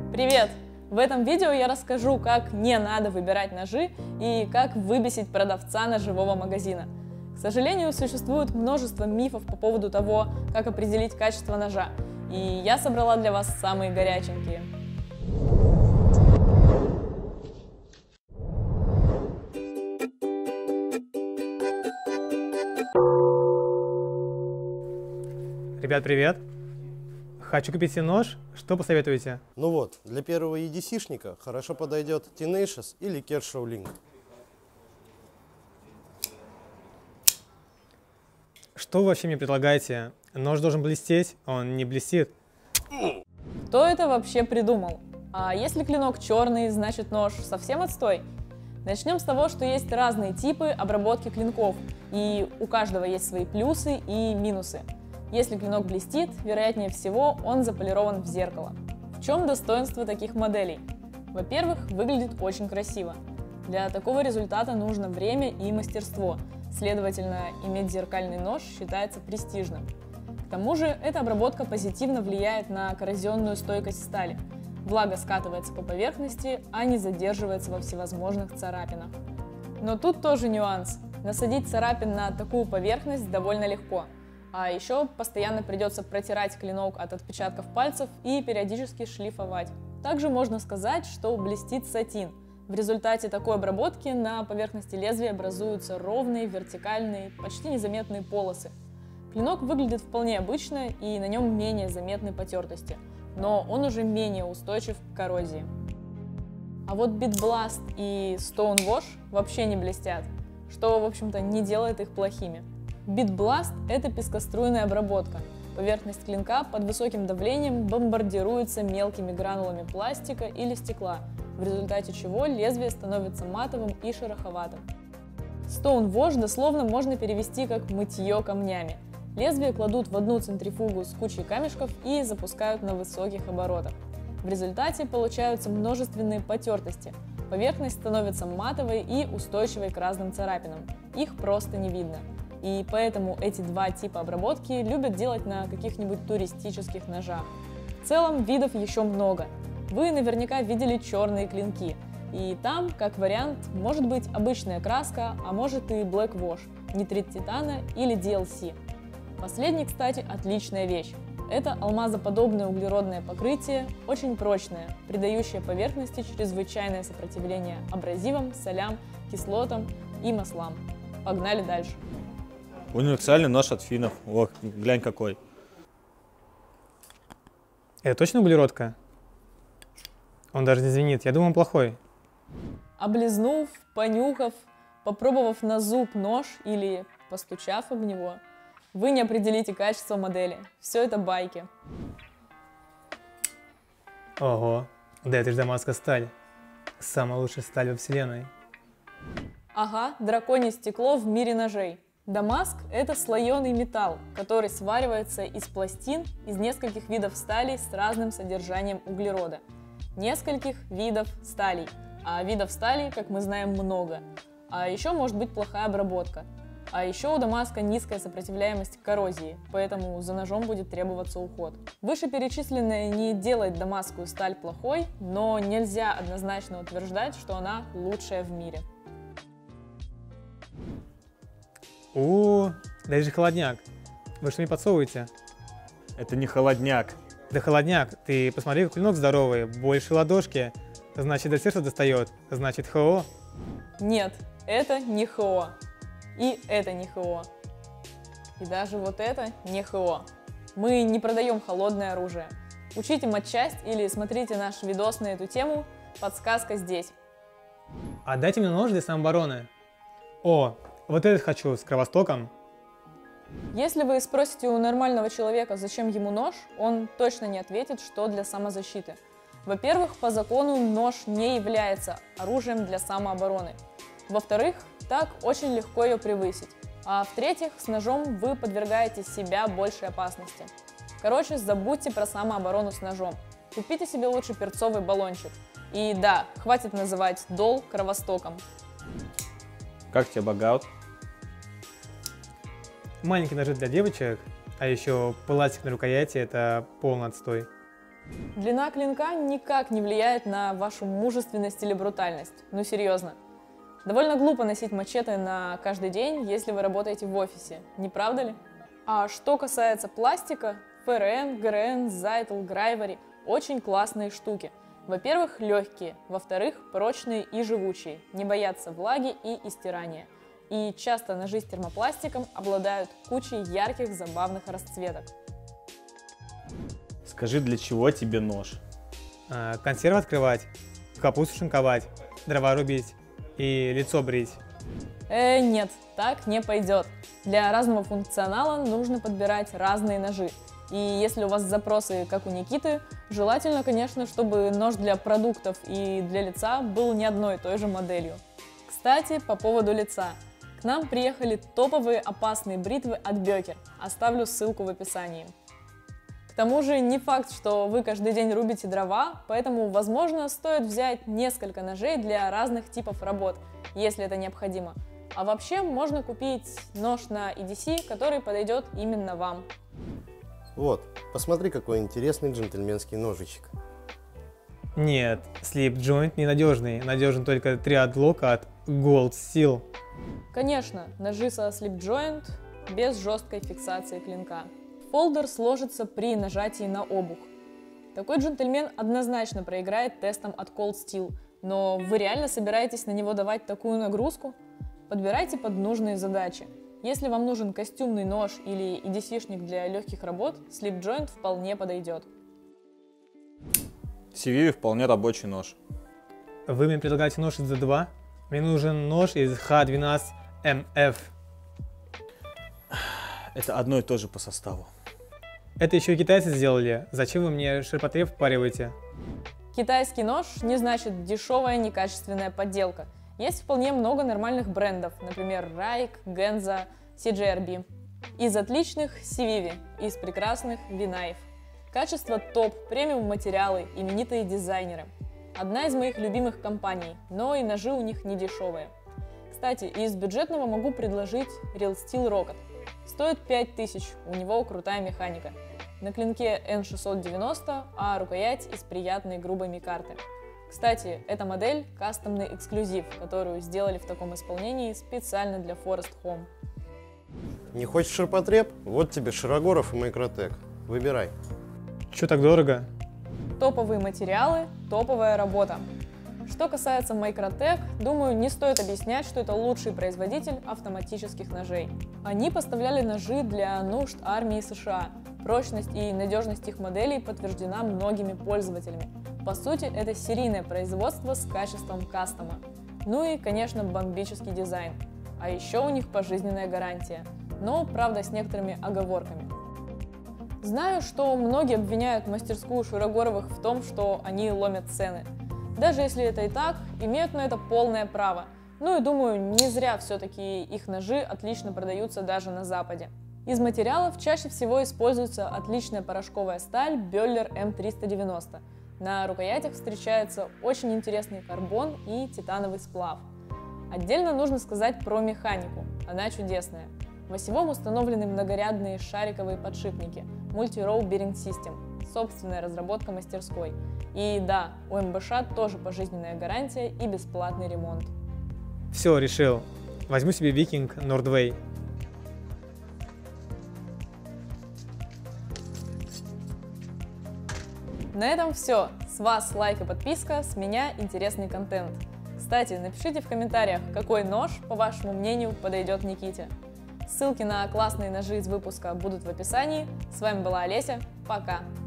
Привет! В этом видео я расскажу, как не надо выбирать ножи и как выбесить продавца ножевого магазина. К сожалению, существует множество мифов по поводу того, как определить качество ножа, и я собрала для вас самые горяченькие. Ребят, привет! Хочу купить себе нож, что посоветуете? Ну вот, для первого EDC-шника хорошо подойдет Tenacious или Kershaw Link. Что вы вообще мне предлагаете? Нож должен блестеть, он не блестит. Кто это вообще придумал? А если клинок черный, значит нож совсем отстой? Начнем с того, что есть разные типы обработки клинков, и у каждого есть свои плюсы и минусы. Если клинок блестит, вероятнее всего он заполирован в зеркало. В чем достоинство таких моделей? Во-первых, выглядит очень красиво. Для такого результата нужно время и мастерство, следовательно, иметь зеркальный нож считается престижным. К тому же, эта обработка позитивно влияет на коррозионную стойкость стали. Влага скатывается по поверхности, а не задерживается во всевозможных царапинах. Но тут тоже нюанс. Насадить царапин на такую поверхность довольно легко. А еще постоянно придется протирать клинок от отпечатков пальцев и периодически шлифовать. Также можно сказать, что блестит сатин. В результате такой обработки на поверхности лезвия образуются ровные, вертикальные, почти незаметные полосы. Клинок выглядит вполне обычно и на нем менее заметны потертости, но он уже менее устойчив к коррозии. А вот Bead Blast и Stone Wash вообще не блестят, что, в общем-то, не делает их плохими. Bead Blast – это пескоструйная обработка. Поверхность клинка под высоким давлением бомбардируется мелкими гранулами пластика или стекла, в результате чего лезвие становится матовым и шероховатым. Stone Wash дословно можно перевести как «мытье камнями». Лезвие кладут в одну центрифугу с кучей камешков и запускают на высоких оборотах. В результате получаются множественные потертости. Поверхность становится матовой и устойчивой к разным царапинам. Их просто не видно. И поэтому эти два типа обработки любят делать на каких-нибудь туристических ножах. В целом видов еще много. Вы наверняка видели черные клинки. И там, как вариант, может быть обычная краска, а может и Black Wash, нитрит титана или DLC. Последний, кстати, отличная вещь. Это алмазоподобное углеродное покрытие, очень прочное, придающее поверхности чрезвычайное сопротивление абразивам, солям, кислотам и маслам. Погнали дальше. Универсальный нож от финнов. Ох, глянь какой. Это точно углеродка? Он даже не звенит, я думал, он плохой. Облизнув, понюхав, попробовав на зуб нож или постучав об него, вы не определите качество модели. Все это байки. Ого, да это же дамасская сталь. Самая лучшая сталь во вселенной. Ага, драконье стекло в мире ножей. Дамаск – это слоеный металл, который сваривается из пластин из нескольких видов сталей с разным содержанием углерода. Нескольких видов сталей. А видов сталей, как мы знаем, много. А еще может быть плохая обработка. А еще у дамаска низкая сопротивляемость к коррозии, поэтому за ножом будет требоваться уход. Вышеперечисленное не делает дамасскую сталь плохой, но нельзя однозначно утверждать, что она лучшая в мире. Да это же холодняк. Вы что мне подсовываете? Это не холодняк. Да холодняк, ты посмотри, как клинок здоровый, больше ладошки. Значит, до сердца достает, значит ХО. Нет, это не ХО. И это не ХО. И даже вот это не ХО. Мы не продаем холодное оружие. Учите матчасть или смотрите наш видос на эту тему, подсказка здесь. А дайте мне нож для самообороны. О, вот этот хочу, с кровостоком. Если вы спросите у нормального человека, зачем ему нож, он точно не ответит, что для самозащиты. Во-первых, по закону нож не является оружием для самообороны. Во-вторых, так очень легко ее превысить. А в-третьих, с ножом вы подвергаете себя большей опасности. Короче, забудьте про самооборону с ножом. Купите себе лучше перцовый баллончик. И да, хватит называть дол кровостоком. Как тебе багаут? Маленькие ножи для девочек, а еще пластик на рукояти — это полный отстой. Длина клинка никак не влияет на вашу мужественность или брутальность. Ну серьезно. Довольно глупо носить мачете на каждый день, если вы работаете в офисе, не правда ли? А что касается пластика, ФРН, ГРН, Зайтл, Грайвери – очень классные штуки. Во-первых, легкие, во-вторых, прочные и живучие, не боятся влаги и истирания. И часто ножи с термопластиком обладают кучей ярких, забавных расцветок. Скажи, для чего тебе нож? Консервы открывать, капусту шинковать, дрова рубить и лицо брить. Нет, так не пойдет. Для разного функционала нужно подбирать разные ножи. И если у вас запросы, как у Никиты, желательно, конечно, чтобы нож для продуктов и для лица был не одной и той же моделью. Кстати, по поводу лица. К нам приехали топовые опасные бритвы от Бёкер. Оставлю ссылку в описании. К тому же не факт, что вы каждый день рубите дрова, поэтому, возможно, стоит взять несколько ножей для разных типов работ, если это необходимо. А вообще можно купить нож на EDC, который подойдет именно вам. Вот, посмотри, какой интересный джентльменский ножичек. Нет, Slip Joint ненадежный, надежен только триад-лок от Gold Steel. Конечно, ножи со Slip Joint без жесткой фиксации клинка. Фолдер сложится при нажатии на обух. Такой джентльмен однозначно проиграет тестом от Cold Steel, но вы реально собираетесь на него давать такую нагрузку? Подбирайте под нужные задачи. Если вам нужен костюмный нож или EDC-шник для легких работ, Slip Joint вполне подойдет. Civivi вполне рабочий нож. Вы мне предлагаете нож из Z2? Мне нужен нож из H12MF. Это одно и то же по составу. Это еще и китайцы сделали. Зачем вы мне ширпотреб впариваете? Китайский нож не значит дешевая некачественная подделка. Есть вполне много нормальных брендов, например, Raik, Genza, CJRB. Из отличных Civivi, из прекрасных Vinaev. Качество топ, премиум материалы, именитые дизайнеры. Одна из моих любимых компаний, но и ножи у них не дешевые. Кстати, из бюджетного могу предложить Real Steel Rocket. Стоит 5000, у него крутая механика. На клинке N690, а рукоять из приятной грубой микарты. Кстати, эта модель – кастомный эксклюзив, которую сделали в таком исполнении специально для Forest Home. Не хочешь ширпотреб? Вот тебе Широгоров и Microtech. Выбирай. Че так дорого? Топовые материалы, топовая работа. Что касается Microtech, думаю, не стоит объяснять, что это лучший производитель автоматических ножей. Они поставляли ножи для нужд армии США. Прочность и надежность их моделей подтверждена многими пользователями. По сути, это серийное производство с качеством кастома. Ну и, конечно, бомбический дизайн. А еще у них пожизненная гарантия. Но, правда, с некоторыми оговорками. Знаю, что многие обвиняют мастерскую Широгоровых в том, что они ломят цены. Даже если это и так, имеют на это полное право. Ну и думаю, не зря все-таки их ножи отлично продаются даже на Западе. Из материалов чаще всего используется отличная порошковая сталь Böhler M390. На рукоятях встречается очень интересный карбон и титановый сплав. Отдельно нужно сказать про механику, она чудесная. В осевом установлены многорядные шариковые подшипники Multi-Row Bearing System, собственная разработка мастерской. И да, у МБШ тоже пожизненная гарантия и бесплатный ремонт. Все, решил. Возьму себе Viking Nordway. На этом все. С вас лайк и подписка, с меня интересный контент. Кстати, напишите в комментариях, какой нож, по вашему мнению, подойдет Никите. Ссылки на классные ножи из выпуска будут в описании. С вами была Олеся. Пока!